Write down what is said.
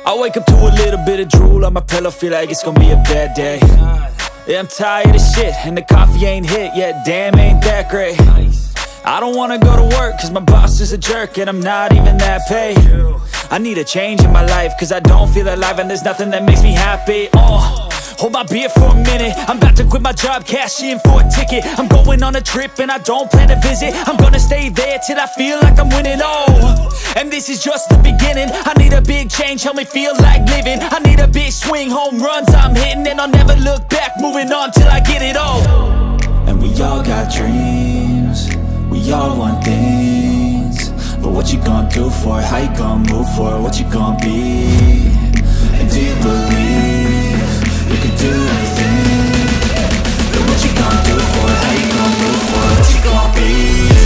I wake up to a little bit of drool on my pillow, feel like it's gonna be a bad day. Yeah, I'm tired of shit, and the coffee ain't hit yet, damn, ain't that great. I don't wanna go to work, cause my boss is a jerk, and I'm not even that paid. I need a change in my life, cause I don't feel alive, and there's nothing that makes me happy. Hold my beer for a minute, I'm about to quit my job, cash in for a ticket. I'm going on a trip and I don't plan to visit. I'm gonna stay there till I feel like I'm winning, and this is just the beginning. I need a big change, help me feel like living. I need a big swing, home runs I'm hitting, and I'll never look back, moving on till I get it all. And we all got dreams, we all want things, but what you gonna do for it? How you gonna move for it? What you gonna be? And do you believe you can do anything? But what you gonna do for it? How you gonna move for it? What you gonna be?